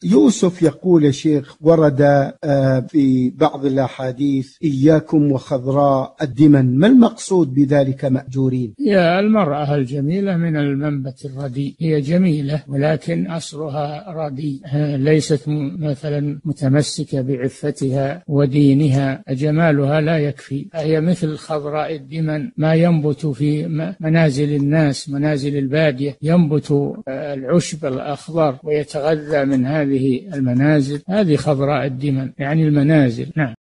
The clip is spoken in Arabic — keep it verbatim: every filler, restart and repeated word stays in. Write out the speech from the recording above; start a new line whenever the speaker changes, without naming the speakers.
يوسف يقول يا شيخ ورد في بعض الأحاديث إياكم وخضراء الدمن، ما المقصود بذلك مأجورين؟
هي المرأة الجميلة من المنبت الرديء، هي جميلة ولكن أصلها رديء، ليست مثلا متمسكة بعفتها ودينها، جمالها لا يكفي، هي مثل خضراء الدمن ما ينبت في منازل الناس، منازل البادية، ينبت العشب الأخضر ويتغذى من هذه المنازل، هذه خضراء الدمن يعني المنازل. نعم.